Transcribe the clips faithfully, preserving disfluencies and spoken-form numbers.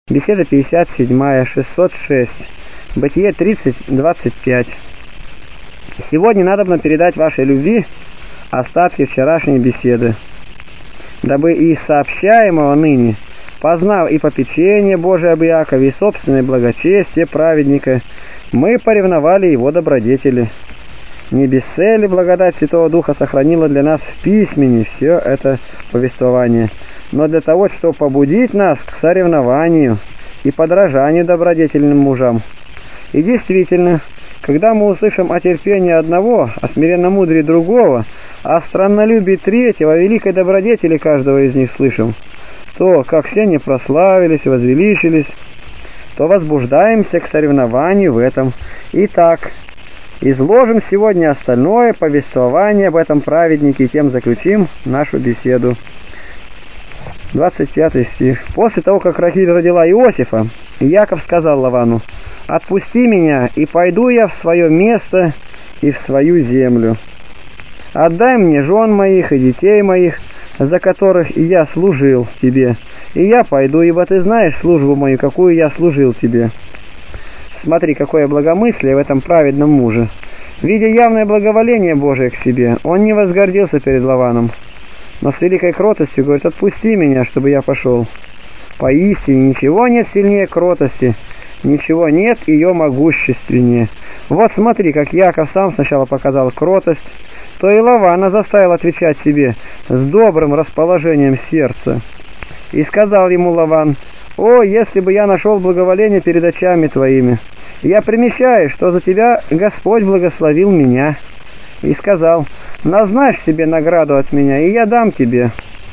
Беседа пятьдесят семь, шестьсот шесть. Бытие тридцать, двадцать пять. Сегодня надобно передать вашей любви остатки вчерашней беседы, дабы и сообщаемого ныне, познав и попечение Божие об Иакове, и собственное благочестие праведника, мы поревновали его добродетели. Не без цели благодать Святого Духа сохранила для нас в письмене все это повествование, но для того, чтобы побудить нас к соревнованию и подражанию добродетельным мужам. И действительно, когда мы услышим о терпении одного, о смиренномудрии другого, о страннолюбии третьего, о великой добродетели каждого из них слышим, то, как все они прославились, возвеличились, то возбуждаемся к соревнованию в этом. Итак, изложим сегодня остальное повествование об этом праведнике, и тем заключим нашу беседу. двадцать пятый стих. После того, как Рахиль родила Иосифа, Иаков сказал Лавану: «Отпусти меня, и пойду я в свое место и в свою землю. Отдай мне жен моих и детей моих, за которых и я служил тебе, и я пойду, ибо ты знаешь службу мою, какую я служил тебе». Смотри, какое благомыслие в этом праведном муже. Видя явное благоволение Божие к себе, он не возгордился перед Лаваном, но с великой кротостью говорит: «Отпусти меня, чтобы я пошел». Поистине ничего нет сильнее кротости, ничего нет ее могущественнее. Вот смотри, как Яков сам сначала показал кротость, то и Лавана заставил отвечать себе с добрым расположением сердца. И сказал ему Лаван: «О, если бы я нашел благоволение перед очами твоими! Я примечаю, что за тебя Господь благословил меня». И сказал: «Назначь себе награду от меня, и я дам тебе».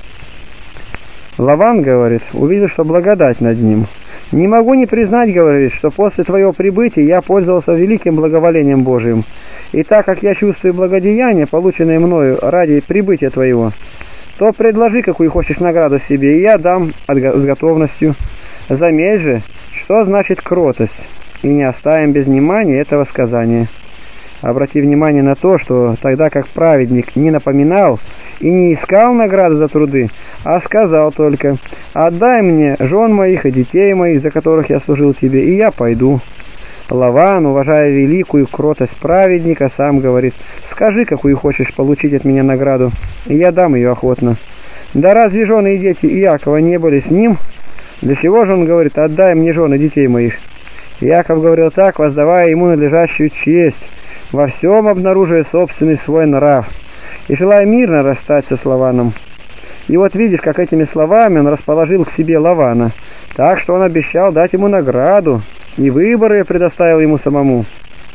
Лаван, говорит, увидел, что благодать над ним. «Не могу не признать, — говорит, — что после твоего прибытия я пользовался великим благоволением Божиим. И так как я чувствую благодеяние, полученное мною ради прибытия твоего, то предложи, какую хочешь награду себе, и я дам с готовностью. Заметь же, что значит кротость, и не оставим без внимания этого сказания». Обрати внимание на то, что тогда как праведник не напоминал и не искал награды за труды, а сказал только: «Отдай мне жен моих и детей моих, за которых я служил тебе, и я пойду». Лаван, уважая великую кротость праведника, сам говорит: «Скажи, какую хочешь получить от меня награду, и я дам ее охотно». Да разве жены и дети Иакова не были с ним? Для чего же он говорит: «Отдай мне жены детей моих»? Иаков говорил так, воздавая ему надлежащую честь, во всем обнаруживая собственный свой нрав, и желая мирно расстаться с Лаваном. И вот видишь, как этими словами он расположил к себе Лавана, так что он обещал дать ему награду, и выборы предоставил ему самому.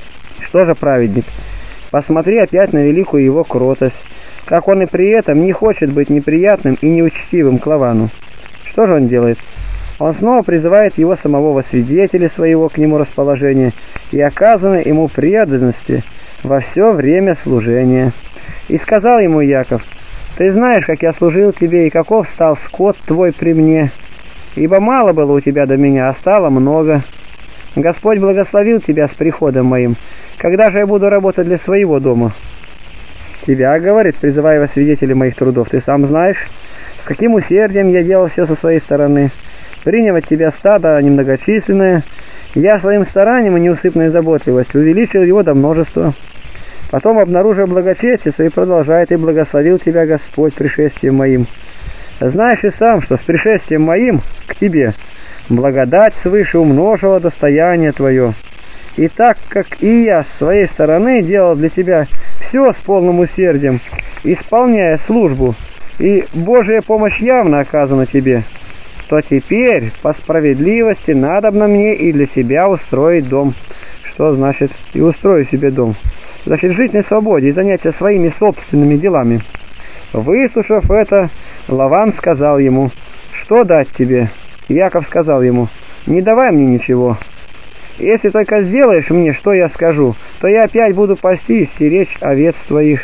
Что же праведник? Посмотри опять на великую его кротость, как он и при этом не хочет быть неприятным и неучтивым к Лавану. Что же он делает? Он снова призывает его самого во свидетели своего к нему расположения и оказанной ему преданности во все время служения. И сказал ему Яков: «Ты знаешь, как я служил тебе, и каков стал скот твой при мне, ибо мало было у тебя до меня, а стало много. Господь благословил тебя с приходом моим. Когда же я буду работать для своего дома?» «Тебя, — говорит, призывая во свидетели моих трудов, — ты сам знаешь, с каким усердием я делал все со своей стороны. Приняв от тебя стадо немногочисленное, я своим старанием и неусыпной заботливостью увеличил его до множества. Потом, обнаружив благочестие свое, продолжает: и благословил тебя Господь пришествием моим. Знаешь и сам, что с пришествием моим к тебе благодать свыше умножила достояние твое. И так как и я с своей стороны делал для тебя все с полным усердием, исполняя службу, и Божья помощь явно оказана тебе, то теперь по справедливости надобно мне и для себя устроить дом». Что значит «и устрою себе дом»? Значит, жить на свободе и заняться своими собственными делами. Выслушав это, Лаван сказал ему: «Что дать тебе?» Яков сказал ему: «Не давай мне ничего. Если только сделаешь мне, что я скажу, то я опять буду пасти и стеречь овец твоих.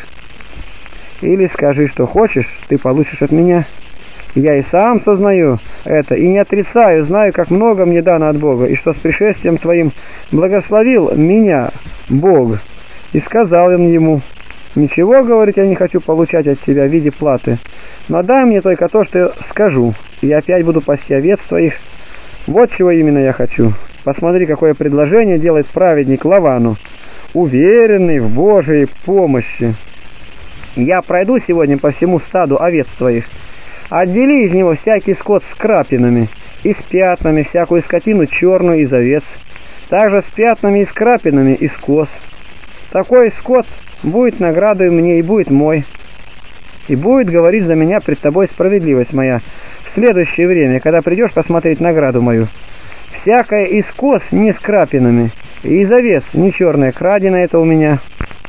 Или скажи, что хочешь, ты получишь от меня. Я и сам сознаю это, и не отрицаю, знаю, как много мне дано от Бога, и что с пришествием твоим благословил меня Бог». И сказал он ему: «Ничего, — говорит, — я не хочу получать от тебя в виде платы, но дай мне только то, что я скажу, и я опять буду пасти овец твоих». Вот чего именно я хочу. Посмотри, какое предложение делает праведник Лавану, уверенный в Божьей помощи. Я пройду сегодня по всему стаду овец твоих. Отдели из него всякий скот с крапинами и с пятнами, всякую скотину черную из овец, также с пятнами и с крапинами из коз. Такой скот будет наградой мне и будет мой, и будет говорить за меня пред тобой справедливость моя в следующее время, когда придешь посмотреть награду мою. Всякое из коз не с крапинами, и из овец не черное, крадено это у меня.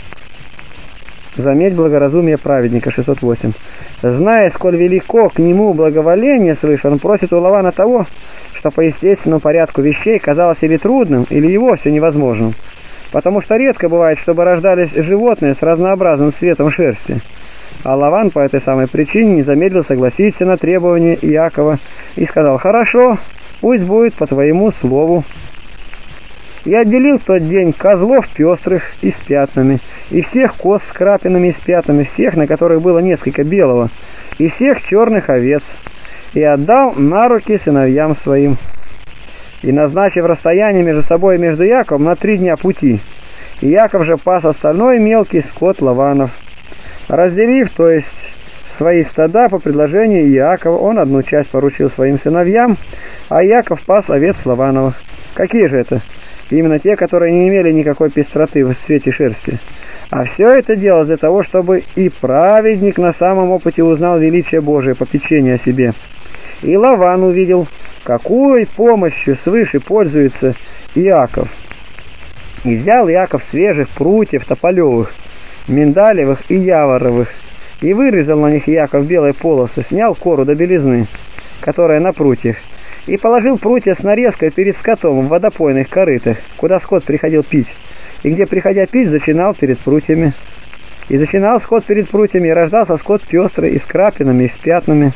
Заметь благоразумие праведника, шестьсот восемь. Зная, сколь велико к нему благоволение свыше, он просит у Лавана того, что по естественному порядку вещей казалось или трудным, или и вовсе невозможным, потому что редко бывает, чтобы рождались животные с разнообразным цветом шерсти. А Лаван по этой самой причине не замедлил согласиться на требования Иакова и сказал: «Хорошо, пусть будет по твоему слову». И отделил в тот день козлов пестрых и с пятнами, и всех коз с крапинами и с пятнами, всех, на которых было несколько белого, и всех черных овец, и отдал на руки сыновьям своим. И назначив расстояние между собой и между Яковом на три дня пути, и Яков же пас остальной мелкий скот Лаванов. Разделив, то есть свои стада по предложению Иакова, он одну часть поручил своим сыновьям, а Яков пас овец Лавановых. Какие же это? Именно те, которые не имели никакой пестроты в цвете шерсти. А все это делалось для того, чтобы и праведник на самом опыте узнал величие Божие попечение о себе. И Лаван увидел, какой помощью свыше пользуется Иаков. И взял Иаков свежих прутьев тополевых, миндалевых и яворовых, и вырезал на них Иаков белые полосы, снял кору до белизны, которая на прутьях, и положил прутья с нарезкой перед скотом в водопойных корытах, куда скот приходил пить, и где, приходя пить, зачинал перед прутьями. И зачинал скот перед прутьями, и рождался скот пестрый, и с крапинами, и с пятнами.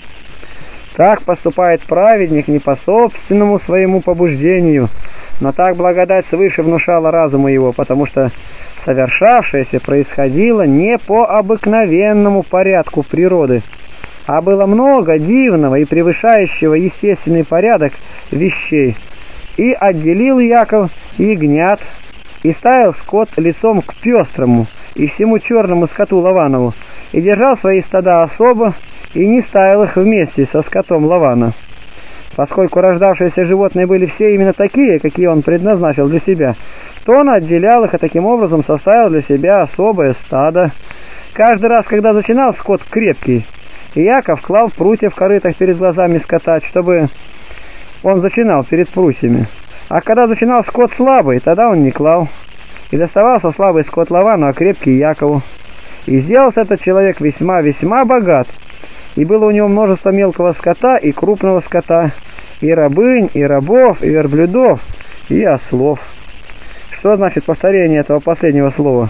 Так поступает праведник не по собственному своему побуждению, но так благодать свыше внушала разуму его, потому что совершавшееся происходило не по обыкновенному порядку природы, а было много дивного и превышающего естественный порядок вещей. И отделил Яков ягнят, и ставил скот лицом к пестрому и всему черному скоту Лаванову, и держал свои стада особо, и не ставил их вместе со скотом Лавана. Поскольку рождавшиеся животные были все именно такие, какие он предназначил для себя, то он отделял их и таким образом составил для себя особое стадо. Каждый раз, когда зачинал скот крепкий, Иаков клал прутья в корытах перед глазами скота, чтобы он зачинал перед прутьями. А когда зачинал скот слабый, тогда он не клал. И доставался слабый скот Лавану, а крепкий Якову. И сделался этот человек весьма-весьма богат. И было у него множество мелкого скота и крупного скота, и рабынь, и рабов, и верблюдов, и ослов. Что значит повторение этого последнего слова?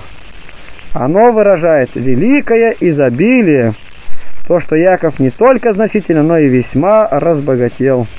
Оно выражает великое изобилие, то, что Яков не только значительно, но и весьма разбогател.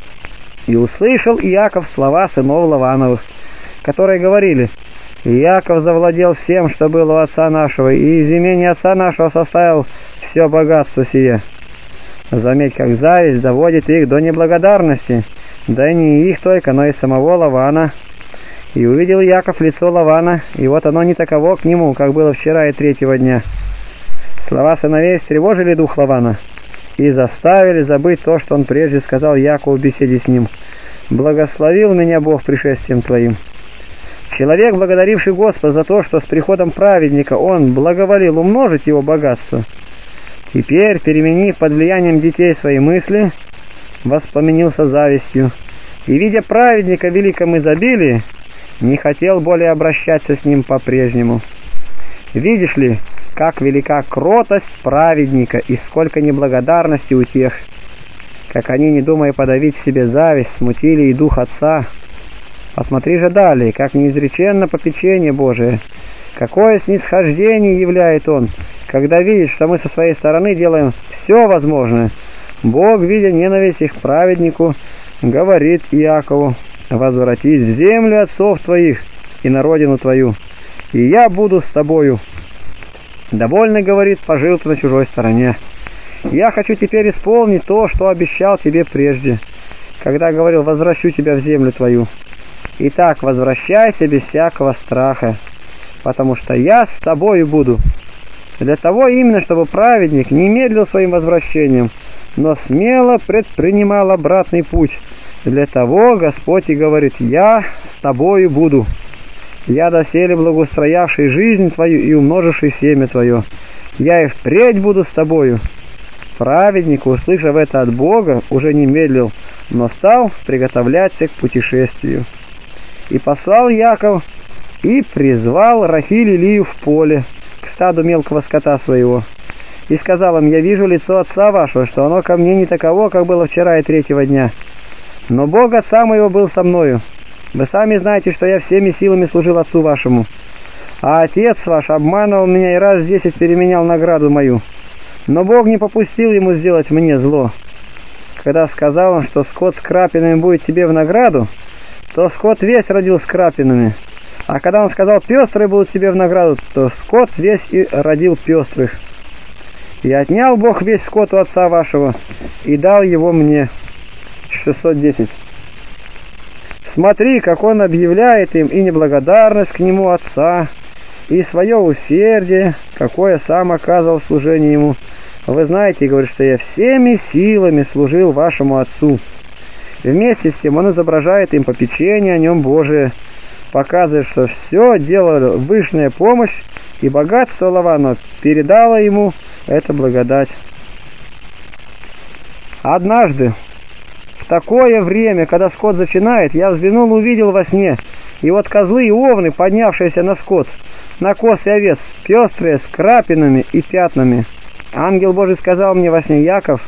И услышал Иаков слова сынов Лавановых, которые говорили: «Иаков завладел всем, что было у отца нашего, и из имени отца нашего составил все богатство сие». Заметь, как зависть доводит их до неблагодарности, да и не их только, но и самого Лавана. И увидел Яков лицо Лавана, и вот оно не таково к нему, как было вчера и третьего дня. Слова сыновей встревожили дух Лавана и заставили забыть то, что он прежде сказал Якову в беседе с ним: «Благословил меня Бог пришествием твоим». Человек, благодаривший Господа за то, что с приходом праведника он благоволил умножить его богатство, теперь, переменив под влиянием детей свои мысли, воспламенился завистью, и, видя праведника в великом изобилии, не хотел более обращаться с ним по-прежнему. Видишь ли, как велика кротость праведника и сколько неблагодарности у тех, как они, не думая подавить в себе зависть, смутили и дух отца. Посмотри же далее, как неизреченно попечение Божие, какое снисхождение являет он, когда видит, что мы со своей стороны делаем все возможное. Бог, видя ненависть их к праведнику, говорит Иакову: «Возвратись в землю отцов твоих и на родину твою, и я буду с тобою». Довольно, говорит, пожил ты на чужой стороне. Я хочу теперь исполнить то, что обещал тебе прежде. когда говорил: возвращу тебя в землю твою. Итак, возвращайся без всякого страха, потому что я с тобою буду. Для того именно, чтобы праведник не медлил своим возвращением, но смело предпринимал обратный путь. Для того Господь и говорит: я с тобою буду. Я доселе благоустроявший жизнь твою и умноживший семя твое. Я и впредь буду с тобою. Праведник, услышав это от Бога, уже не медлил, но стал приготовляться к путешествию. И послал Яков, и призвал Рахиль и Лию в поле, к стаду мелкого скота своего. И сказал им: я вижу лицо отца вашего, что оно ко мне не таково, как было вчера и третьего дня. Но Бог отца моего был со мною. Вы сами знаете, что я всеми силами служил отцу вашему. А отец ваш обманывал меня и раз десять переменял награду мою. Но Бог не попустил ему сделать мне зло. Когда сказал он, что скот с крапинами будет тебе в награду, то скот весь родил с крапинами. А когда он сказал: пестрые будут тебе в награду, то скот весь и родил пестрых. И отнял Бог весь скот у отца вашего и дал его мне. шестьсот десять. Смотри, как он объявляет им и неблагодарность к нему отца, и свое усердие, какое сам оказывал в служении ему. Вы знаете, говорит, что я всеми силами служил вашему отцу. Вместе с тем он изображает им попечение о нем Божие, показывает, что все делала вышняя помощь, и богатство Лавана передало ему эту благодать. Однажды, в такое время, когда скот зачинает, я взглянул, увидел во сне, и вот козлы и овны, поднявшиеся на скот, на коз и овец, пестрые, с крапинами и пятнами. Ангел Божий сказал мне во сне: Яков.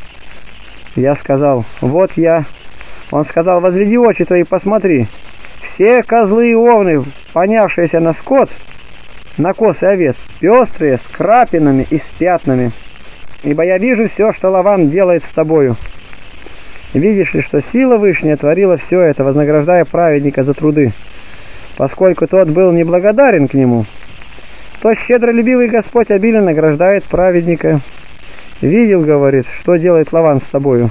Я сказал: вот я. Он сказал: возведи очи твои, посмотри. Все козлы и овны, понявшиеся на скот, на коз и овец, пестрые, с крапинами и с пятнами. Ибо я вижу все, что Лаван делает с тобою. Видишь ли, что сила Вышняя творила все это, вознаграждая праведника за труды, поскольку тот был неблагодарен к нему, то щедролюбивый Господь обильно награждает праведника. Видел, говорит, что делает Лаван с тобою.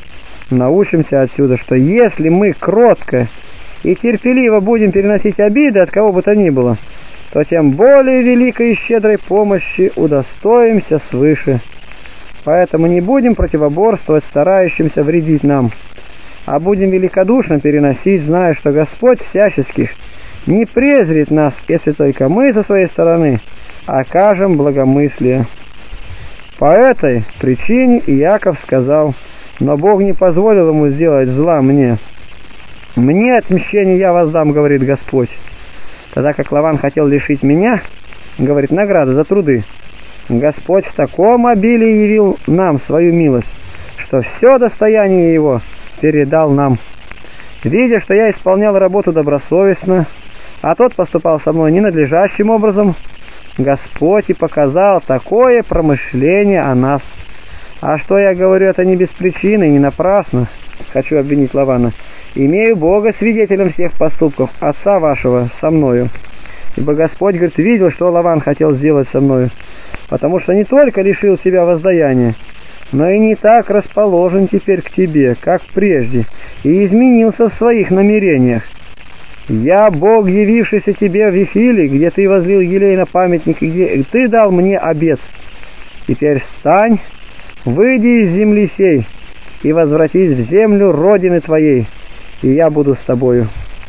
Научимся отсюда, что если мы кротко и терпеливо будем переносить обиды от кого бы то ни было, то тем более великой и щедрой помощи удостоимся свыше. Поэтому не будем противоборствовать старающимся вредить нам, а будем великодушно переносить, зная, что Господь всяческих не презрит нас, если только мы со своей стороны окажем благомыслие. По этой причине Иаков сказал: но Бог не позволил ему сделать зла мне. Мне отмщение я воздам, говорит Господь. Тогда как Лаван хотел лишить меня, говорит, награды за труды, Господь в таком обилии явил нам свою милость, что все достояние его передал нам. Видя, что я исполнял работу добросовестно, а тот поступал со мной ненадлежащим образом, Господь и показал такое промышление о нас. А что я говорю, это не без причины, не напрасно, хочу обвинить Лавана. Имею Бога свидетелем всех поступков отца вашего со мною. Ибо Господь, говорит, видел, что Лаван хотел сделать со мною, потому что не только лишил себя воздаяния, но и не так расположен теперь к тебе, как прежде, и изменился в своих намерениях. Я, Бог, явившийся тебе в Вифиле, где ты возлил елей на памятник, и где ты дал мне обет. Теперь встань, выйди из земли сей, и возвратись в землю родины твоей, и я буду с тобою.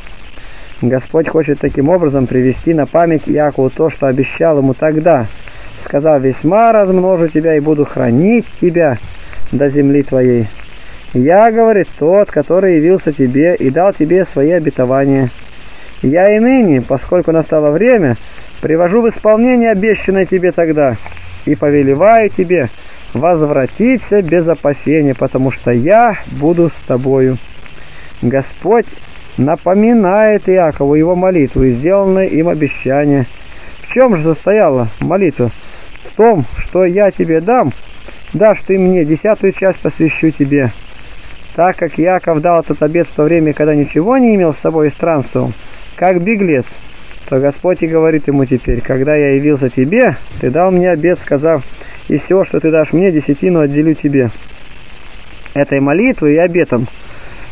Господь хочет таким образом привести на память Якову то, что обещал ему тогда, сказав: весьма размножу тебя и буду хранить тебя до земли твоей. Я, говорит, тот, который явился тебе и дал тебе свои обетования. Я и ныне, поскольку настало время, привожу в исполнение обещанное тебе тогда и повелеваю тебе возвратиться без опасения, потому что я буду с тобою. Господь напоминает Иакову его молитву и сделанное им обещание. В чем же состояла молитва? В том, что я тебе дам, дашь ты мне, десятую часть посвящу тебе. Так как Иаков дал этот обет в то время, когда ничего не имел с собой и странствовал, как беглец, то Господь и говорит ему теперь: когда я явился тебе, ты дал мне обет, сказав: и все, что ты дашь мне, десятину отделю тебе. Этой молитвой и обетом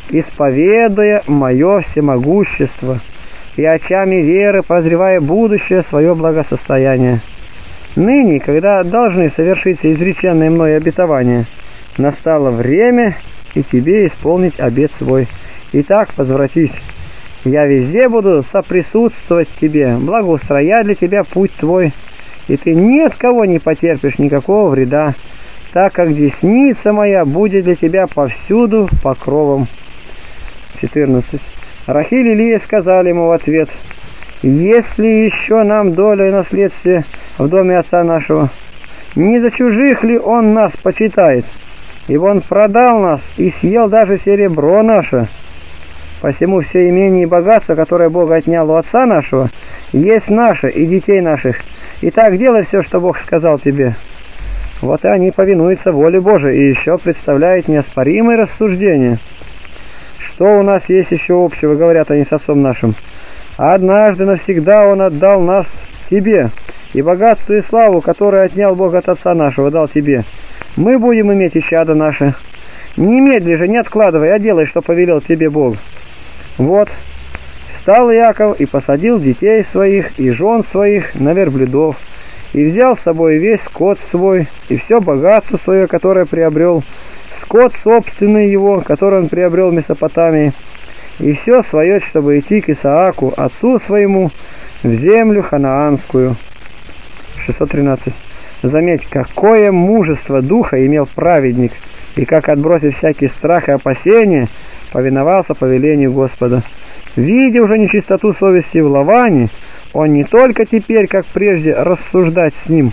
исповедуя мое всемогущество и очами веры прозревая будущее свое благосостояние. Ныне, когда должны совершиться изреченные мной обетования, настало время и тебе исполнить обет свой. Итак, возвратись. Я везде буду соприсутствовать тебе, благоустроять для тебя путь твой, и ты ни от кого не потерпишь никакого вреда, так как десница моя будет для тебя повсюду покровом. четырнадцать. Рахиль и Лия сказали ему в ответ: «Если еще нам доля и наследствие в доме отца нашего, не за чужих ли он нас почитает? Ибо он продал нас и съел даже серебро наше. Посему все имение и богатство, которое Бог отнял у отца нашего, есть наше и детей наших. Итак, делай все, что Бог сказал тебе». Вот и они повинуются воле Божией и еще представляют неоспоримые рассуждения. Что у нас есть еще общего, говорят они с отцом нашим? Однажды навсегда он отдал нас тебе, и богатство и славу, которые отнял Бог от отца нашего, дал тебе. Мы будем иметь и чадо наше. Немедли же, не откладывай, а делай, что повелел тебе Бог. Вот, встал Иаков и посадил детей своих и жен своих на верблюдов, и взял с собой весь скот свой, и все богатство свое, которое приобрел, скот собственный его, который он приобрел в Месопотамии, и все свое, чтобы идти к Исааку, отцу своему, в землю ханаанскую. шестьсот тринадцать. Заметь, какое мужество духа имел праведник, и как, отбросив всякий страх и опасения, повиновался повелению Господа. Видя уже нечистоту совести в Лаване, он не только теперь, как прежде, рассуждать с ним,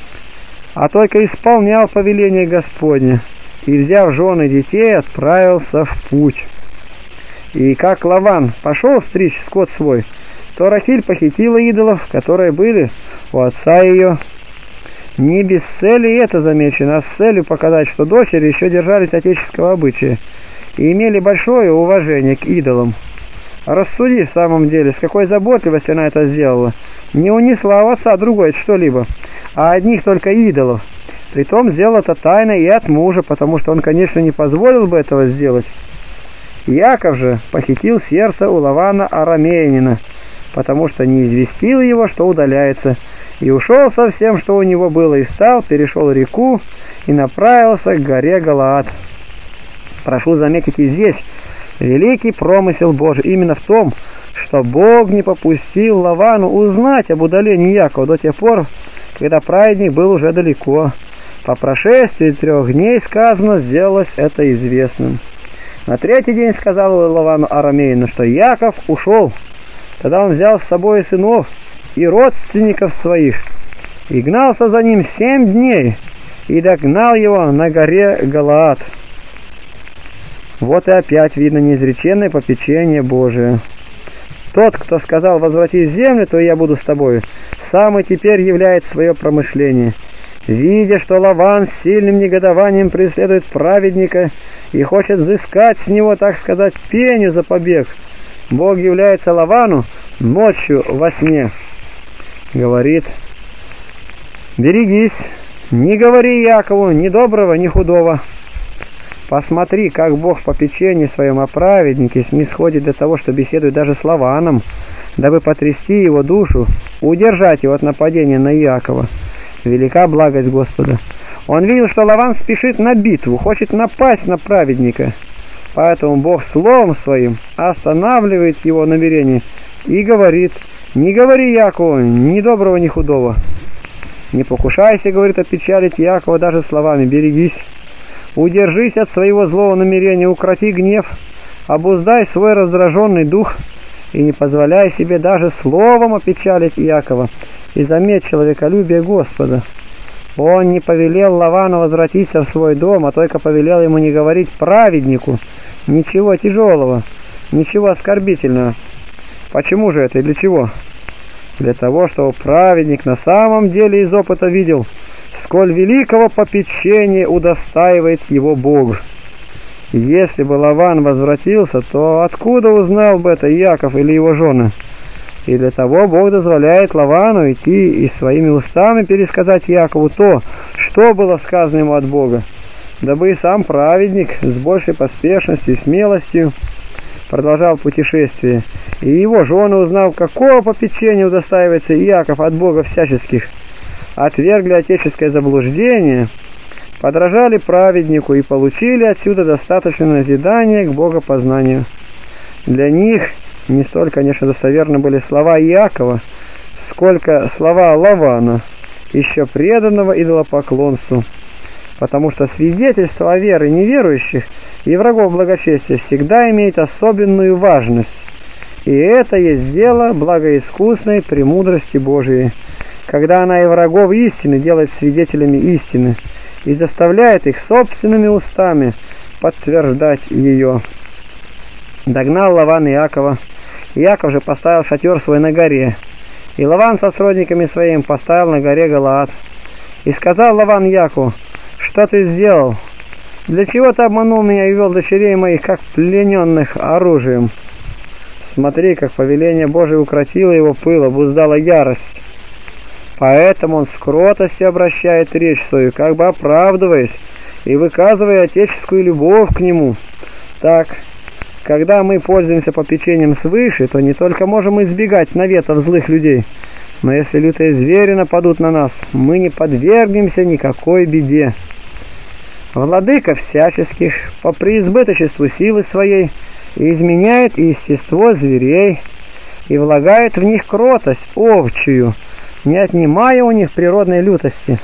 а только исполнял повеление Господне, и, взяв жены и детей, отправился в путь. И как Лаван пошел стричь скот свой, то Рахиль похитила идолов, которые были у отца ее. Не без цели это замечено, а с целью показать, что дочери еще держались отеческого обычая и имели большое уважение к идолам. Рассуди в самом деле, с какой заботливостью она это сделала. Не унесла у отца другое что-либо, а одних только идолов. Притом сделала это тайно и от мужа, потому что он, конечно, не позволил бы этого сделать. Иаков же похитил сердце у Лавана арамеянина, потому что не известил его, что удаляется, и ушел со всем, что у него было, и встал, перешел реку и направился к горе Галаад. Прошу заметить и здесь великий промысел Божий именно в том, что Бог не попустил Лавану узнать об удалении Иакова до тех пор, когда праведник был уже далеко. По прошествии трех дней, сказано, сделалось это известным. На третий день сказал Лавану арамеяну, что Иаков ушел. Тогда он взял с собой сынов и родственников своих, и гнался за ним семь дней, и догнал его на горе Галаад. Вот и опять видно неизреченное попечение Божие. Тот, кто сказал: «Возвратись в землю, то я буду с тобою», сам и теперь являет свое промышление. Видя, что Лаван с сильным негодованием преследует праведника и хочет взыскать с него, так сказать, пеню за побег, Бог является Лавану ночью во сне. Говорит: «Берегись, не говори Якову ни доброго, ни худого. Посмотри, как Бог в попечении своем о праведнике снисходит до того, что беседует даже с Лаваном, дабы потрясти его душу, удержать его от нападения на Иакова. Велика благость Господа. Он видел, что Лаван спешит на битву, хочет напасть на праведника. Поэтому Бог словом своим останавливает его намерение и говорит: не говори Якову ни доброго, ни худого. Не покушайся, говорит, опечалить Якова даже словами: берегись. Удержись от своего злого намерения, укроти гнев, обуздай свой раздраженный дух и не позволяй себе даже словом опечалить Иакова. И заметь человеколюбие Господа. Он не повелел Лавану возвратиться в свой дом, а только повелел ему не говорить праведнику ничего тяжелого, ничего оскорбительного. Почему же это и для чего? Для того, чтобы праведник на самом деле из опыта видел, сколь великого попечения удостаивает его Бог. Если бы Лаван возвратился, то откуда узнал бы это Иаков или его жены? И для того Бог дозволяет Лавану идти и своими устами пересказать Якову то, что было сказано ему от Бога, дабы и сам праведник с большей поспешностью и смелостью продолжал путешествие, и его жены, узнав, какого попечения удостаивается Иаков от Бога всяческих, отвергли отеческое заблуждение, подражали праведнику и получили отсюда достаточное назидание к богопознанию. Для них не столь, конечно, достоверны были слова Иакова, сколько слова Лавана, еще преданного идолопоклонству, потому что свидетельство о вере неверующих и врагов благочестия всегда имеет особенную важность, и это есть дело благоискусной премудрости Божией, когда она и врагов истины делает свидетелями истины и заставляет их собственными устами подтверждать ее. Догнал Лаван Иакова. Иаков же поставил шатер свой на горе, и Лаван со сродниками своим поставил на горе Галаад. И сказал Лаван Якову: что ты сделал? Для чего ты обманул меня и вел дочерей моих, как плененных оружием? Смотри, как повеление Божие укротило его пыл, обуздало ярость. Поэтому он с кротостью обращает речь свою, как бы оправдываясь и выказывая отеческую любовь к нему. Так, когда мы пользуемся попечением свыше, то не только можем избегать наветов злых людей, но если лютые звери нападут на нас, мы не подвергнемся никакой беде. Владыка всяческих по преизбыточеству силы своей изменяет естество зверей и влагает в них кротость овчую, не отнимая у них природной лютости,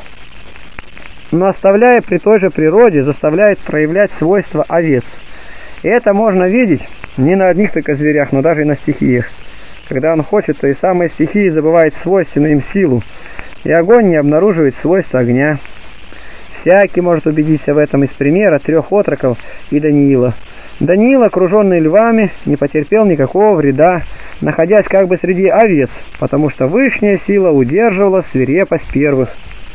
но оставляя при той же природе, заставляет проявлять свойства овец. И это можно видеть не на одних только зверях, но даже и на стихиях. Когда он хочет, то и самые стихии забывают свойственную им силу, и огонь не обнаруживает свойства огня. Всякий может убедиться в этом из примера трех отроков и Даниила. Даниил, окруженный львами, не потерпел никакого вреда, находясь как бы среди овец, потому что высшая сила удерживала свирепость первых.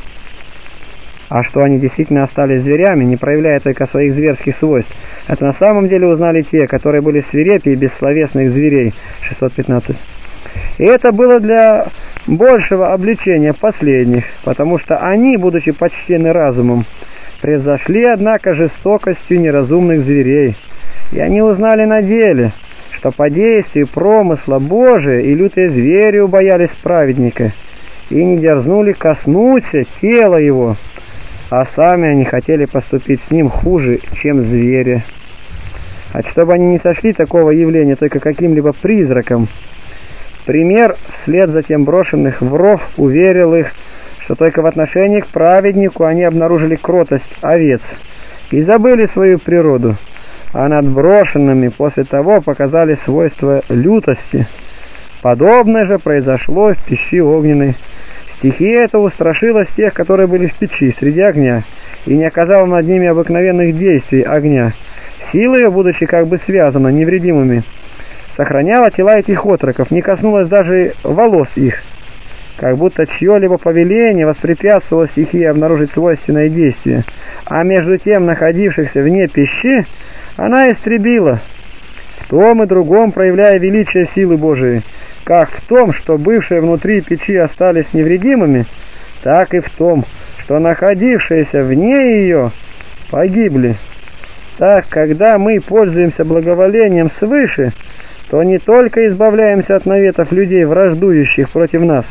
А что они действительно остались зверями, не проявляя только своих зверских свойств, это на самом деле узнали те, которые были свирепее бессловесных зверей. шестьсот пятнадцать. И это было для большего обличения последних, потому что они, будучи почтены разумом, превзошли, однако, жестокостью неразумных зверей. И они узнали на деле, что по действию промысла Божия и лютые звери убоялись праведника, и не дерзнули коснуться тела его, а сами они хотели поступить с ним хуже, чем звери. А чтобы они не сошли такого явления только каким-либо призраком, пример вслед за тем брошенных воров уверил их, что только в отношении к праведнику они обнаружили кротость овец и забыли свою природу, а над брошенными после того показали свойства лютости. Подобное же произошло в печи огненной. Стихия эта устрашила тех, которые были в печи среди огня, и не оказала над ними обыкновенных действий огня. Сила ее, будучи как бы связана невредимыми, сохраняла тела этих отроков, не коснулась даже волос их, как будто чье-либо повеление воспрепятствовало стихии обнаружить свойственное действие, а между тем находившихся вне пещи она истребила, в том и другом проявляя величие силы Божией, как в том, что бывшие внутри печи остались невредимыми, так и в том, что находившиеся вне ее погибли. Так, когда мы пользуемся благоволением свыше, то не только избавляемся от наветов людей, враждующих против нас,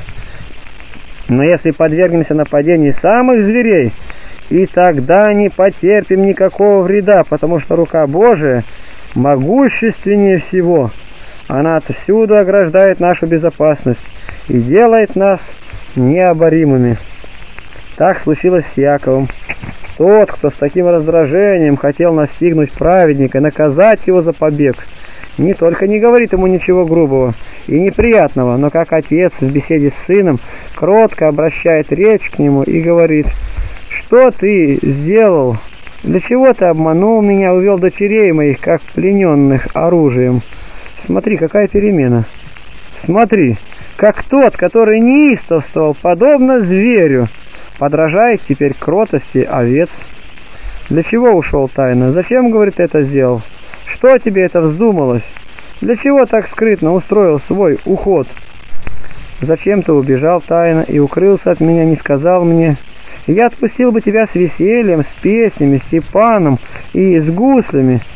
но если подвергнемся нападению самых зверей, и тогда не потерпим никакого вреда, потому что рука Божия могущественнее всего. Она отсюда ограждает нашу безопасность и делает нас необоримыми. Так случилось с Яковом. Тот, кто с таким раздражением хотел настигнуть праведника, наказать его за побег, не только не говорит ему ничего грубого и неприятного, но как отец в беседе с сыном кротко обращает речь к нему и говорит: «Что ты сделал? Для чего ты обманул меня, увел дочерей моих, как плененных оружием?» Смотри, какая перемена. Смотри, как тот, который неистовствовал, подобно зверю, подражает теперь кротости овец. Для чего ушел тайно? Зачем, говорит, это сделал? Что тебе это вздумалось? Для чего так скрытно устроил свой уход? Зачем ты убежал тайно и укрылся от меня, не сказал мне? Я отпустил бы тебя с весельем, с песнями, с Степаном и с гуслями.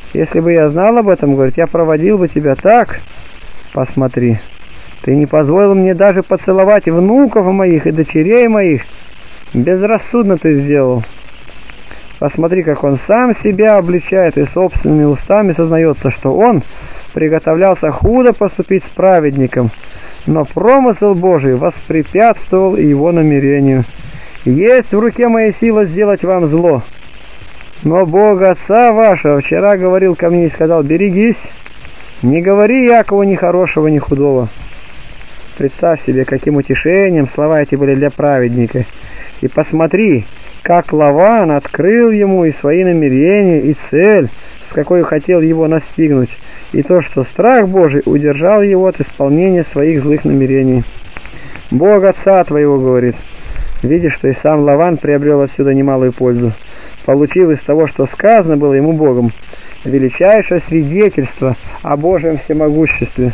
Если бы я знал об этом, говорит, я проводил бы тебя так. Посмотри, ты не позволил мне даже поцеловать внуков моих и дочерей моих. Безрассудно ты сделал. Посмотри, как он сам себя обличает и собственными устами сознается, что он приготовлялся худо поступить с праведником, но промысел Божий воспрепятствовал его намерению. Есть в руке моя сила сделать вам зло. Но Бог Отца вашего вчера говорил ко мне и сказал: берегись, не говори Якову ни хорошего, ни худого. Представь себе, каким утешением слова эти были для праведника. И посмотри, как Лаван открыл ему и свои намерения, и цель, с какой хотел его настигнуть, и то, что страх Божий удержал его от исполнения своих злых намерений. Бог Отца твоего говорит. Видишь, что и сам Лаван приобрел отсюда немалую пользу, получив из того, что сказано было ему Богом, величайшее свидетельство о Божьем всемогуществе.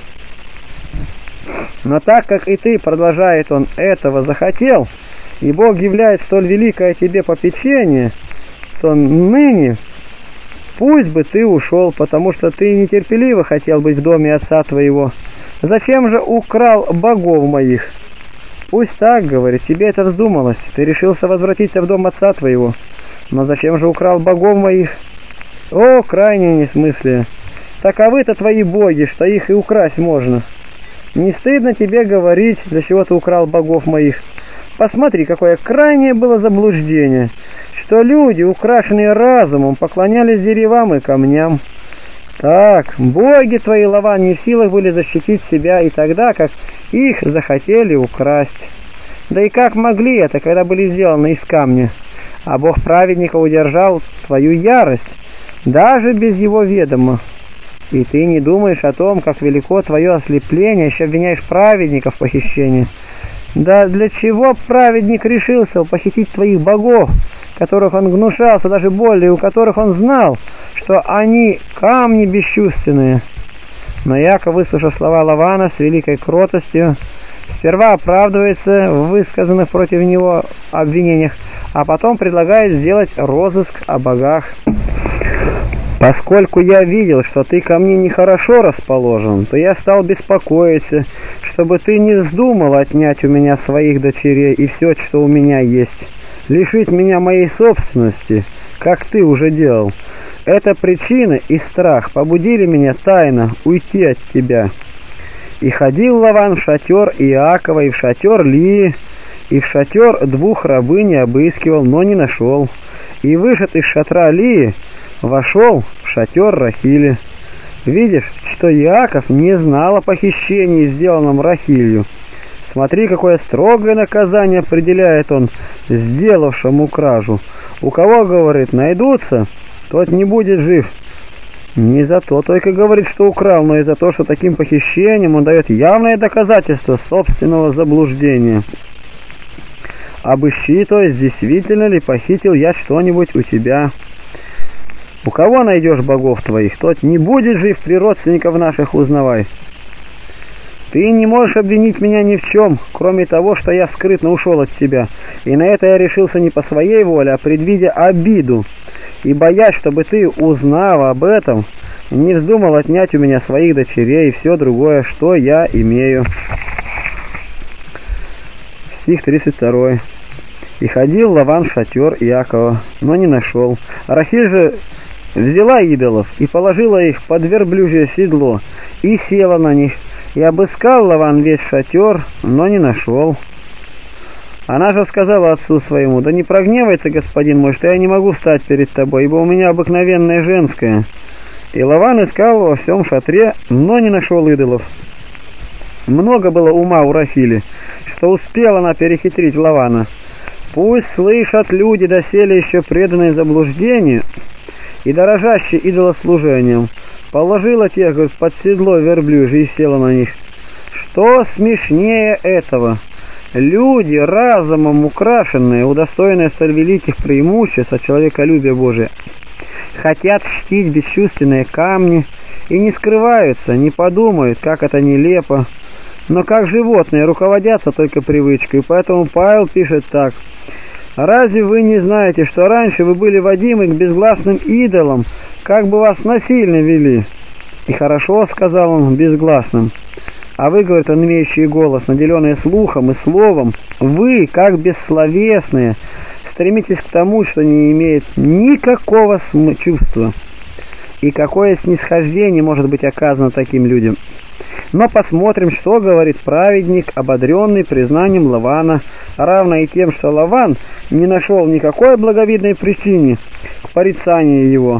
Но так как и ты, продолжает он, этого захотел, и Бог являет столь великое тебе попечение, то ныне пусть бы ты ушел, потому что ты нетерпеливо хотел быть в доме отца твоего. Зачем же украл богов моих? Пусть так, говорит, тебе это вздумалось, ты решился возвратиться в дом отца твоего. Но зачем же украл богов моих? О, крайнее несмыслие! Таковы-то твои боги, что их и украсть можно. Не стыдно тебе говорить, для чего ты украл богов моих? Посмотри, какое крайнее было заблуждение, что люди, украшенные разумом, поклонялись деревам и камням. Так, боги твои, Лаван, не в силах были защитить себя и тогда, как их захотели украсть. Да и как могли это, когда были сделаны из камня? А Бог праведника удержал твою ярость, даже без его ведома. И ты не думаешь о том, как велико твое ослепление, еще обвиняешь праведника в похищении. Да для чего праведник решился похитить твоих богов, которых он гнушался даже более, у которых он знал, что они камни бесчувственные? Но Яков, выслушав слова Лавана с великой кротостью, сперва оправдывается в высказанных против него обвинениях, а потом предлагает сделать розыск о богах. Поскольку я видел, что ты ко мне нехорошо расположен, то я стал беспокоиться, чтобы ты не вздумал отнять у меня своих дочерей и все, что у меня есть, лишить меня моей собственности, как ты уже делал. Эта причина и страх побудили меня тайно уйти от тебя. И ходил Лаван в шатер Иакова, и в шатер Лии, и в шатер двух рабынь обыскивал, но не нашел. И вышед из шатра Лии, вошел в шатер Рахили. Видишь, что Иаков не знал о похищении, сделанном Рахилью. Смотри, какое строгое наказание определяет он сделавшему кражу. У кого, говорит, найдутся, тот не будет жив. Не за то только говорит, что украл, но и за то, что таким похищением он дает явное доказательство собственного заблуждения. Обыщи, то есть, действительно ли похитил я что-нибудь у тебя. У кого найдешь богов твоих, тот не будет жив, при родственников наших узнавай. Ты не можешь обвинить меня ни в чем, кроме того, что я скрытно ушел от тебя, и на это я решился не по своей воле, а предвидя обиду, и боясь, чтобы ты, узнав об этом, не вздумал отнять у меня своих дочерей и все другое, что я имею. Стих тридцать два. И ходил Лаван в шатер Иакова, но не нашел. Рахиль же взяла идолов и положила их под верблюжье седло, и села на них, и обыскал Лаван весь шатер, но не нашел. Она же сказала отцу своему: да не прогневайся, господин мой, что я не могу встать перед тобой, ибо у меня обыкновенное женское. И Лаван искал во всем шатре, но не нашел идолов. Много было ума у Рахили, что успела она перехитрить Лавана. Пусть слышат люди, доселе еще преданные заблуждению и дорожащие идолослужением. Положила тех, говорит, под седло верблюжье и села на них. Что смешнее этого? Люди, разумом украшенные, удостоенные столь великих преимуществ от человеколюбия Божия, хотят чтить бесчувственные камни и не скрываются, не подумают, как это нелепо, но как животные руководятся только привычкой. Поэтому Павел пишет так: Разве вы не знаете, что раньше вы были водимы к безгласным идолам, как бы вас насильно вели?» «И хорошо, — сказал он, — безгласным. А вы, — говорит он, имеющий голос, наделенные слухом и словом, вы, как бессловесные, стремитесь к тому, что не имеет никакого чувства. И какое снисхождение может быть оказано таким людям? Но посмотрим, что говорит праведник, ободренный признанием Лавана, равно и тем, что Лаван не нашел никакой благовидной причины к порицанию его».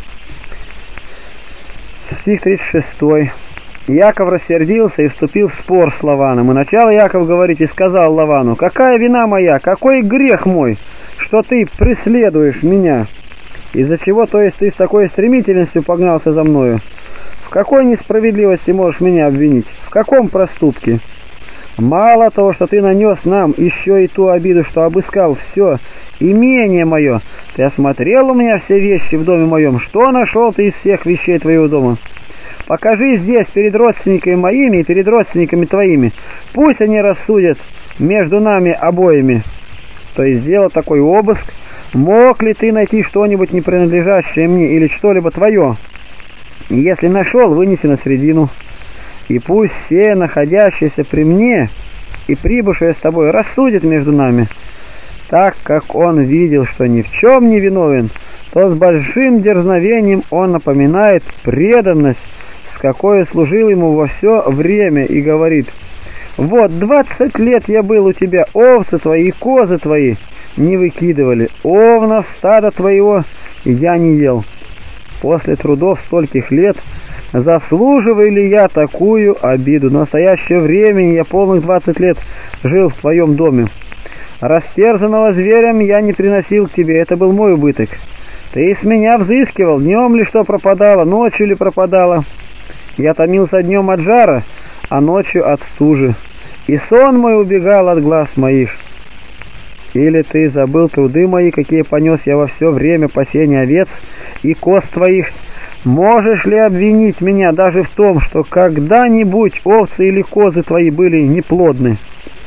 Стих тридцать шесть. Яков рассердился и вступил в спор с Лаваном. И начал Яков говорить и сказал Лавану: «Какая вина моя, какой грех мой, что ты преследуешь меня? Из-за чего, то есть, ты с такой стремительностью погнался за мною? В какой несправедливости можешь меня обвинить? В каком проступке? Мало того, что ты нанес нам еще и ту обиду, что обыскал все имение мое, ты осмотрел у меня все вещи в доме моем. Что нашел ты из всех вещей твоего дома? Покажи здесь перед родственниками моими и перед родственниками твоими. Пусть они рассудят между нами обоими». То есть сделал такой обыск. Мог ли ты найти что-нибудь не принадлежащее мне или что-либо твое? Если нашел, вынеси на средину. И пусть все находящиеся при мне и прибывшие с тобой рассудят между нами. Так как он видел, что ни в чем не виновен, то с большим дерзновением он напоминает преданность, с какой служил ему во все время, и говорит: «Вот двадцать лет я был у тебя, овцы твои и козы твои не выкидывали, овнов стада твоего я не ел. После трудов стольких лет заслуживаю ли я такую обиду? В настоящее время я полных двадцать лет жил в твоем доме. Растерзанного зверем я не приносил к тебе, это был мой убыток. Ты с меня взыскивал, днем ли что пропадало, ночью ли пропадало. Я томился днем от жара, а ночью от стужи, и сон мой убегал от глаз моих. Или ты забыл труды мои, какие понес я во все время пасения овец и коз твоих? Можешь ли обвинить меня даже в том, что когда-нибудь овцы или козы твои были неплодны?»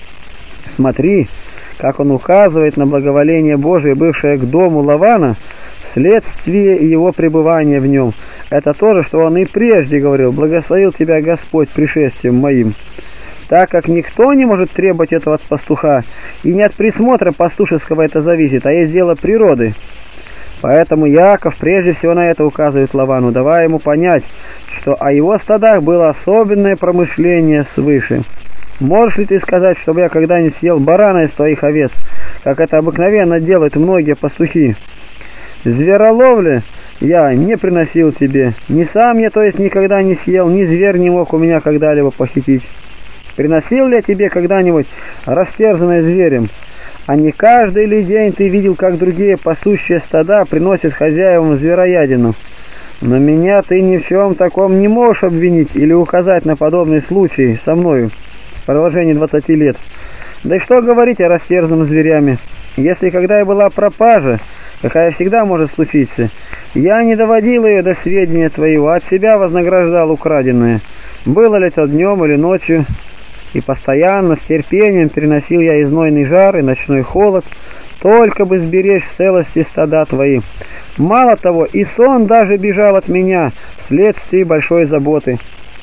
Смотри, как он указывает на благоволение Божие, бывшее к дому Лавана, вследствие его пребывания в нем. Это то же, что он и прежде говорил: «Благословил тебя Господь пришествием моим». Так как никто не может требовать этого от пастуха, и не от присмотра пастушеского это зависит, а есть дело природы. Поэтому Яков прежде всего на это указывает Лавану, давая ему понять, что о его стадах было особенное промышление свыше. «Можешь ли ты сказать, чтобы я когда-нибудь съел барана из твоих овец, как это обыкновенно делают многие пастухи? Звероловли я не приносил тебе, ни сам я, то есть, никогда не съел, ни зверь не мог у меня когда-либо похитить. Приносил ли я тебе когда-нибудь растерзанное зверем? А не каждый ли день ты видел, как другие пасущие стада приносят хозяевам звероядину? Но меня ты ни в чем таком не можешь обвинить или указать на подобный случай со мною в продолжении двадцати лет. Да и что говорить о растерзанном зверями? Если когда и была пропажа, какая всегда может случиться, я не доводил ее до сведения твоего, от себя вознаграждал украденное. Было ли это днем или ночью, и постоянно с терпением переносил я и знойный жар, и ночной холод, только бы сберечь в целости стада твои. Мало того, и сон даже бежал от меня вследствие большой заботы.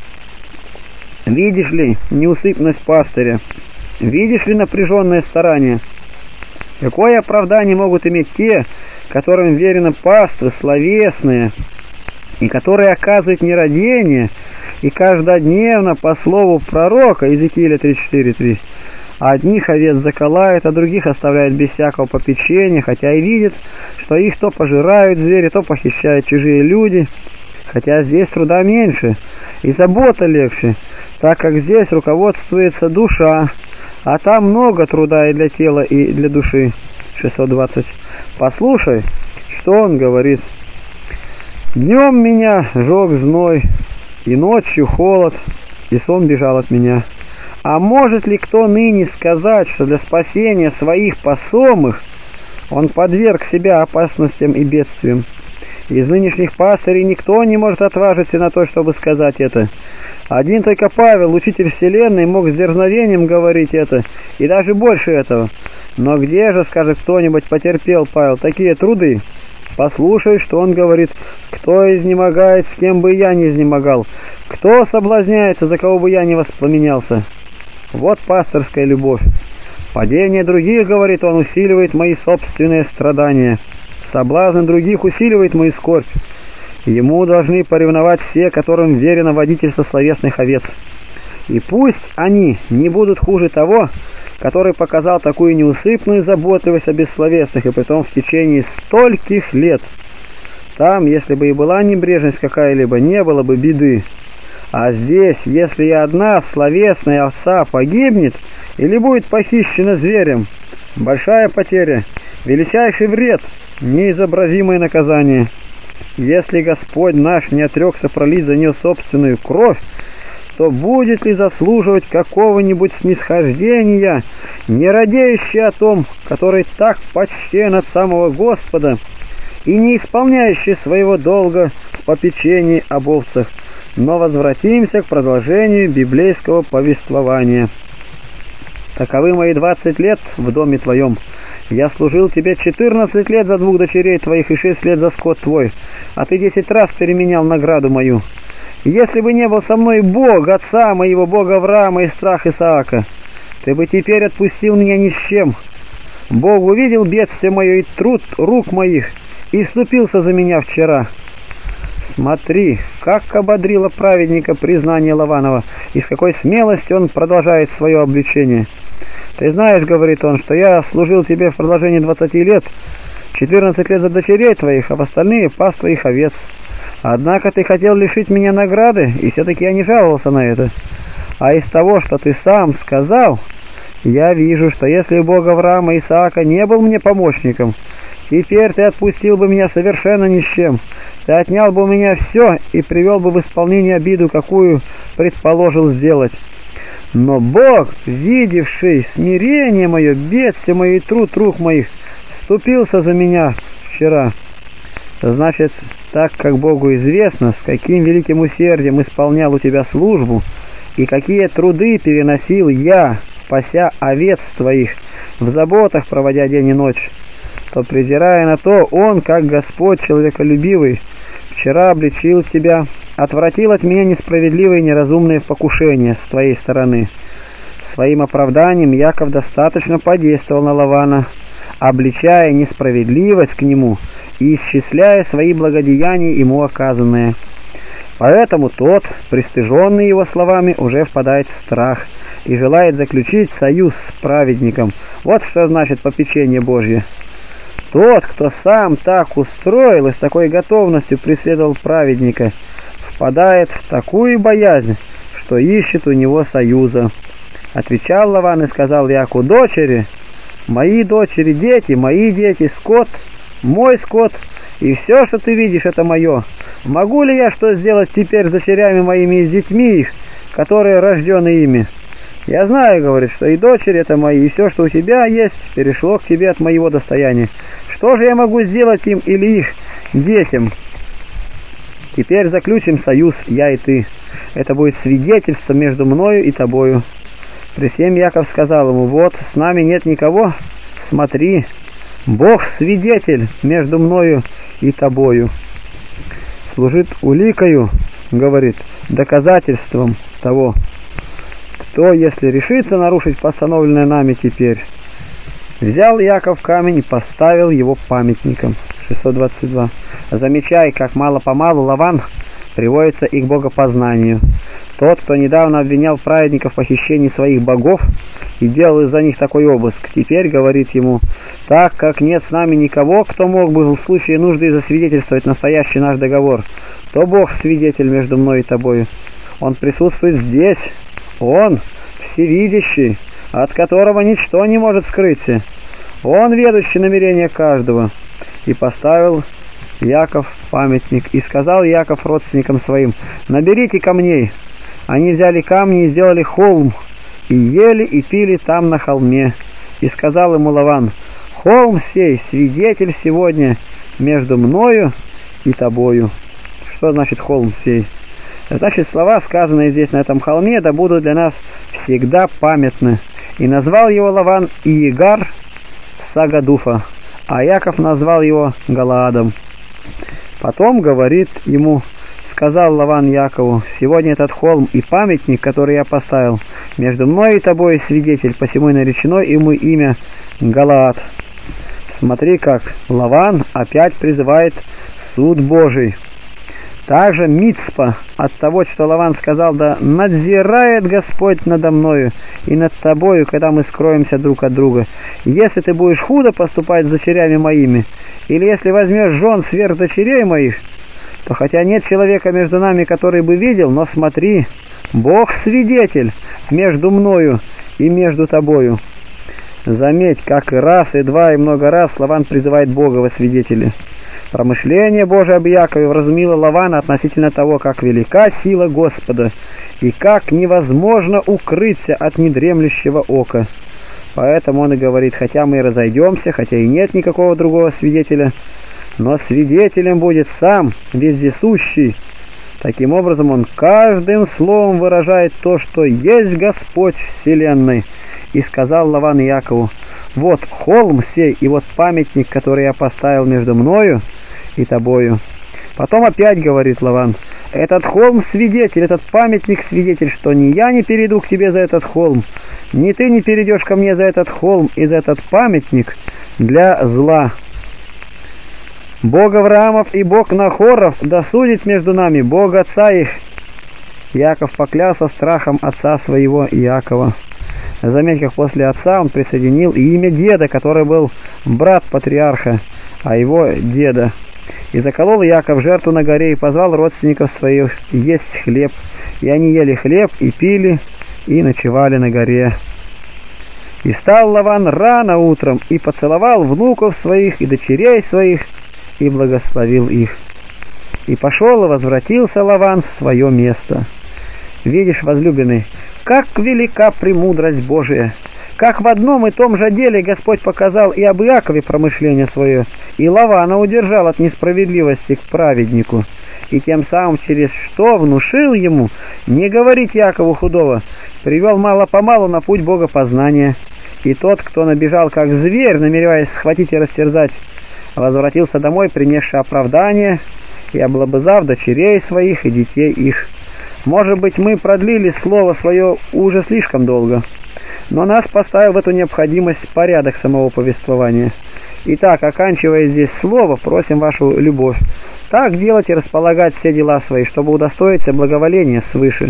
Видишь ли неусыпность пастыря? Видишь ли напряженное старание? Какое оправдание могут иметь те, которым верено паства словесные, и которые оказывают нерадение, и каждодневно по слову пророка, Иезекииля тридцать четыре три, одних овец заколают, а других оставляют без всякого попечения, хотя и видят, что их то пожирают звери, то похищают чужие люди, хотя здесь труда меньше и забота легче, так как здесь руководствуется душа, а там много труда и для тела, и для души. шестьсот двадцать. Послушай, что он говорит. «Днем меня жег зной, и ночью холод, и сон бежал от меня. А может ли кто ныне сказать, что для спасения своих посомых он подверг себя опасностям и бедствиям? Из нынешних пастырей никто не может отважиться на то, чтобы сказать это. Один только Павел, учитель вселенной, мог с дерзновением говорить это, и даже больше этого. Но где же, скажет кто-нибудь, потерпел Павел такие труды? Послушай, что он говорит: кто изнемогает, с кем бы я не изнемогал, кто соблазняется, за кого бы я не воспламенялся. Вот пасторская любовь. Падение других, говорит он, усиливает мои собственные страдания. Соблазн других усиливает мою скорбь. Ему должны поревновать все, которым верено водительство словесных овец. И пусть они не будут хуже того, который показал такую неусыпную заботливость о бессловесных, и притом в течение стольких лет. Там, если бы и была небрежность какая-либо, не было бы беды. А здесь, если и одна словесная овца погибнет или будет похищена зверем, большая потеря, величайший вред, неизобразимое наказание. Если Господь наш не отрекся пролить за нее собственную кровь, то будет ли заслуживать какого-нибудь снисхождения, не радеющий о том, который так почтен от самого Господа, и не исполняющий своего долга в попечении об овцах? Но возвратимся к продолжению библейского повествования. Таковы мои двадцать лет в доме твоем. Я служил тебе четырнадцать лет за двух дочерей твоих и шесть лет за скот твой, а ты десять раз переменял награду мою. Если бы не был со мной Бог, отца моего, Бога Авраама и страх Исаака, ты бы теперь отпустил меня ни с чем. Бог увидел бедствие мое и труд рук моих, и вступился за меня вчера. Смотри, как ободрило праведника признание Лаванова, и с какой смелостью он продолжает свое обличение. Ты знаешь, говорит он, что я служил тебе в продолжении двадцати лет, четырнадцать лет за дочерей твоих, а в остальные пас твоих овец. Однако ты хотел лишить меня награды, и все-таки я не жаловался на это. А из того, что ты сам сказал, я вижу, что если Бог Авраама и Исаака не был мне помощником, теперь ты отпустил бы меня совершенно ни с чем. Ты отнял бы у меня все и привел бы в исполнение обиду, какую предположил сделать. Но Бог, видевший смирение мое, бедствие мое и труд рук моих, вступился за меня вчера. Значит, так как Богу известно, с каким великим усердием исполнял у тебя службу, и какие труды переносил я, пася овец твоих, в заботах проводя день и ночь, то, презирая на то, Он, как Господь человеколюбивый, вчера обличил тебя, отвратил от меня несправедливые и неразумные покушения с твоей стороны. Своим оправданием Яков достаточно подействовал на Лавана, обличая несправедливость к нему и исчисляя свои благодеяния ему оказанные. Поэтому тот, пристыженный его словами, уже впадает в страх и желает заключить союз с праведником. Вот что значит попечение Божье. Тот, кто сам так устроил и с такой готовностью преследовал праведника, впадает в такую боязнь, что ищет у него союза. Отвечал Лаван и сказал Якову: дочери, мои дочери, дети, мои дети, скот, мой скот, и все, что ты видишь, это мое. Могу ли я что сделать теперь с дочерями моими и с детьми их, которые рождены ими? Я знаю, говорит, что и дочери это мои, и все, что у тебя есть, перешло к тебе от моего достояния. Что же я могу сделать им или их детям? Теперь заключим союз, я и ты. Это будет свидетельство между мною и тобою. При всем Яков сказал ему: вот, с нами нет никого, смотри, Бог свидетель между мною и тобою. Служит уликою, говорит, доказательством того, кто, если решится нарушить постановленное нами теперь. Взял Яков камень и поставил его памятником. шестьсот двадцать два. Замечай, как мало-помалу Лаван приводится и к богопознанию. Тот, кто недавно обвинял праведников в похищении своих богов и делал из-за них такой обыск, теперь говорит ему: так как нет с нами никого, кто мог бы в случае нужды засвидетельствовать настоящий наш договор, то Бог свидетель между мной и тобою. Он присутствует здесь, Он всевидящий, от которого ничто не может скрыться. Он ведущий намерения каждого. И поставил Яков памятник, и сказал Яков родственникам своим: наберите камней. Они взяли камни и сделали холм, и ели и пили там на холме. И сказал ему Лаван: холм сей свидетель сегодня между мною и тобою. Что значит холм сей? Значит, слова, сказанные здесь на этом холме, да будут для нас всегда памятны. И назвал его Лаван Иегар, Сагадуфа, а Яков назвал его Галаадом. Потом говорит ему: сказал Лаван Якову: сегодня этот холм и памятник, который я поставил, между мной и тобой свидетель, посему и наречено ему имя Галаад. Смотри, как Лаван опять призывает суд Божий. Также Мицпа от того, что Лаван сказал: да надзирает Господь надо мною и над тобою, когда мы скроемся друг от друга. Если ты будешь худо поступать с дочерями моими, или если возьмешь жен сверх дочерей моих, то хотя нет человека между нами, который бы видел, но смотри, Бог свидетель между мною и между тобою. Заметь, как и раз, и два, и много раз Лаван призывает Бога во свидетели. Промышление Божие об Якове вразумило Лавана относительно того, как велика сила Господа, и как невозможно укрыться от недремлющего ока. Поэтому он и говорит: хотя мы и разойдемся, хотя и нет никакого другого свидетеля, но свидетелем будет сам вездесущий. Таким образом, он каждым словом выражает то, что есть Господь вселенной. И сказал Лаван Якову: вот холм сей, и вот памятник, который я поставил между мною и тобою. Потом опять говорит Лаван: этот холм свидетель, этот памятник свидетель, что ни я не перейду к тебе за этот холм, ни ты не перейдешь ко мне за этот холм и за этот памятник для зла. Бог Авраамов и Бог Нахоров досудит между нами, Бог отца их. Яков поклялся страхом отца своего Иакова. Заметь, как после отца он присоединил и имя деда, который был брат патриарха, а его деда. И заколол Яков жертву на горе и позвал родственников своих есть хлеб. И они ели хлеб и пили, и ночевали на горе. И встал Лаван рано утром, и поцеловал внуков своих и дочерей своих, и благословил их. И пошел и возвратился Лаван в свое место. Видишь, возлюбленный, как велика премудрость Божия! Как в одном и том же деле Господь показал и об Иакове промышление свое, и Лавана удержал от несправедливости к праведнику, и тем самым через что внушил ему не говорить Якову худого, привел мало-помалу на путь богопознания. И тот, кто набежал как зверь, намереваясь схватить и растерзать, возвратился домой, принесший оправдание, и облобызав дочерей своих и детей их. Может быть, мы продлили слово свое уже слишком долго, но нас поставил в эту необходимость порядок самого повествования. Итак, оканчивая здесь слово, просим вашу любовь так делать и располагать все дела свои, чтобы удостоиться благоволения свыше.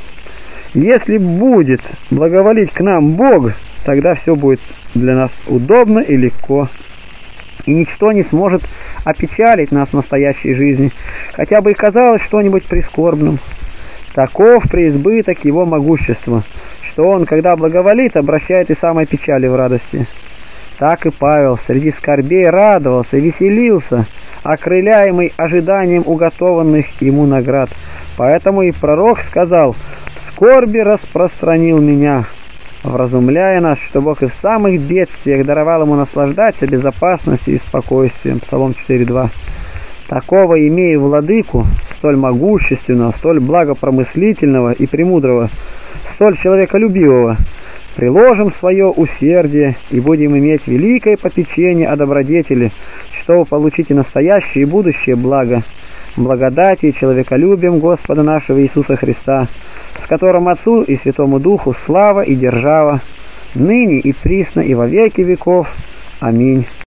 Если будет благоволить к нам Бог, тогда все будет для нас удобно и легко, и ничто не сможет опечалить нас в настоящей жизни, хотя бы и казалось что-нибудь прискорбным. Таков преизбыток его могущества, что он, когда благоволит, обращает и самой печали в радости. Так и Павел среди скорбей радовался, веселился, окрыляемый ожиданием уготованных ему наград. Поэтому и пророк сказал: «В скорби распространил меня», вразумляя нас, что Бог и в самых бедствиях даровал ему наслаждаться безопасностью и спокойствием. Псалом четыре два. Такого имея владыку, столь могущественного, столь благопромыслительного и премудрого, столь человеколюбивого, приложим свое усердие и будем иметь великое попечение о добродетели, чтобы получить и настоящее, и будущее благо, благодати и человеколюбием Господа нашего Иисуса Христа, с которым Отцу и Святому Духу слава и держава, ныне и присно и во веки веков. Аминь.